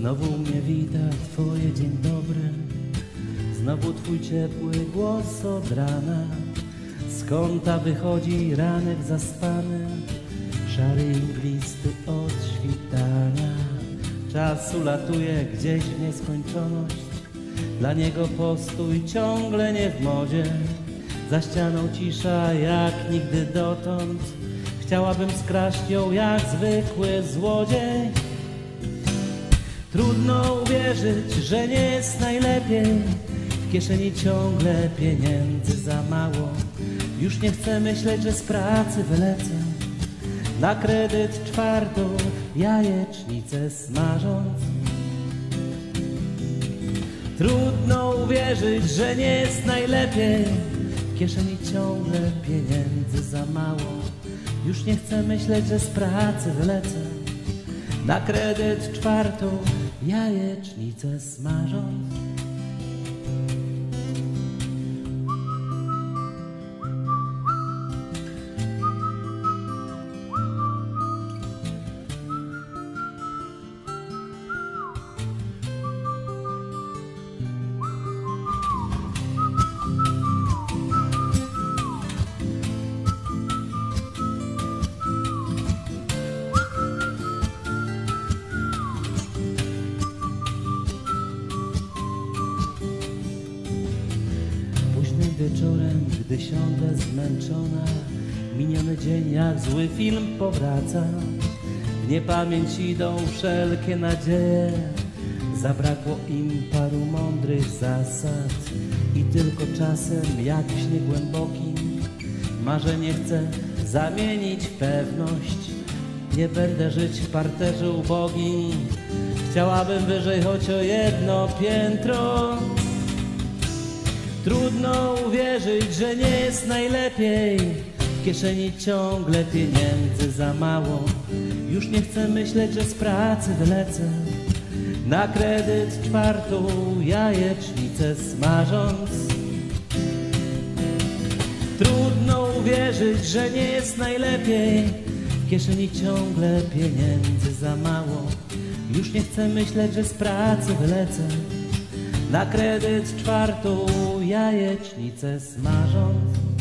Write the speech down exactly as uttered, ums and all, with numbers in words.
Znowu mnie wita twoje dzień dobry, znowu twój ciepły głos od rana. Z kąta wychodzi ranek zaspany, szary i mglisty od świtania. Czas ulatuje gdzieś w nieskończoność, dla niego postój ciągle nie w modzie. Za ścianą cisza jak nigdy dotąd, chciałabym skraść ją jak zwykły złodziej. Trudno uwierzyć, że nie jest najlepiej, w kieszeni ciągle pieniędzy za mało. Już nie chcę myśleć, że z pracy wylecę, na kredyt czwartą jajecznicę smażąc. Trudno uwierzyć, że nie jest najlepiej, w kieszeni ciągle pieniędzy za mało. Już nie chcę myśleć, że z pracy wylecę, na kredyt czwartą jajecznicę smażąc. Wieczorem, gdy siądę zmęczona, miniony dzień jak zły film powraca. W niepamięć idą wszelkie nadzieje, zabrakło im paru mądrych zasad. I tylko czasem jak w śnie głębokim marzenie chcę zamienić w pewność. Nie będę żyć w parterze ubogim, chciałabym wyżej choć o jedno piętro. Trudno uwierzyć, że nie jest najlepiej, w kieszeni ciągle pieniędzy za mało. Już nie chcę myśleć, że z pracy wylecę, na kredyt czwartą jajecznicę smażąc. Trudno uwierzyć, że nie jest najlepiej, w kieszeni ciągle pieniędzy za mało. Już nie chcę myśleć, że z pracy wylecę, na kredyt czwartą jajecznicę smażąc.